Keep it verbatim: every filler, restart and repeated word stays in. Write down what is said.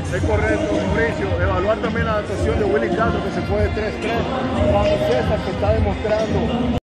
Es correcto, Mauricio. Evaluar también la actuación de Willy Castro, que se fue de tres tres. Juan César, que está demostrando